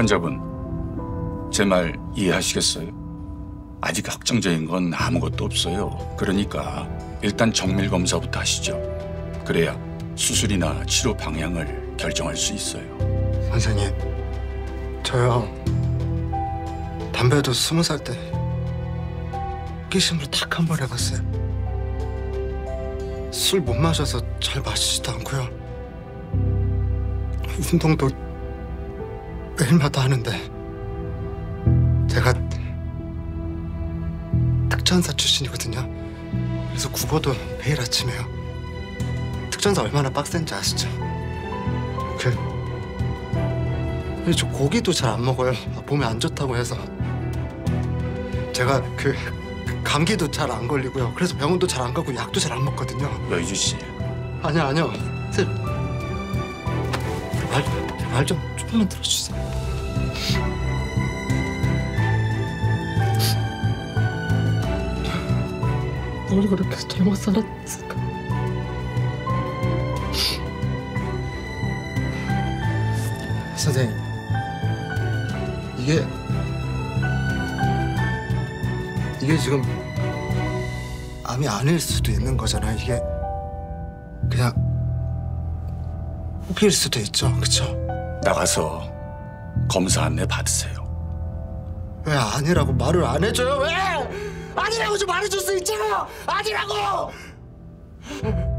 환자분, 제 말 이해하시겠어요? 아직 확정적인 건 아무것도 없어요. 그러니까 일단 정밀 검사부터 하시죠. 그래야 수술이나 치료 방향을 결정할 수 있어요. 선생님, 저요 담배도 20살 때 호기심으로 딱 한 번 해봤어요. 술 못 마셔서 잘 마시지도 않고요. 운동도 매일마다 하는데 제가 특전사 출신이거든요. 그래서 국어도 매일 아침에요. 특전사 얼마나 빡센지 아시죠? 저 고기도 잘 안 먹어요. 몸에 안 좋다고 해서. 제가 감기도 잘 안 걸리고요. 그래서 병원도 잘 안 가고 약도 잘 안 먹거든요. 여의주 씨. 아니요. 선생님, 말 좀 조금만 들어주세요. 뭘 그렇게 잘못 살았을까? 선생님, 이게 지금 암이 아닐 수도 있는 거잖아요. 이게 그냥 혹일 수도 있죠, 그쵸? 나가서 검사 안내 받으세요. 왜 아니라고 말을 안 해줘요? 왜? 아니라고 좀 말해줄 수 있잖아! 아니라고!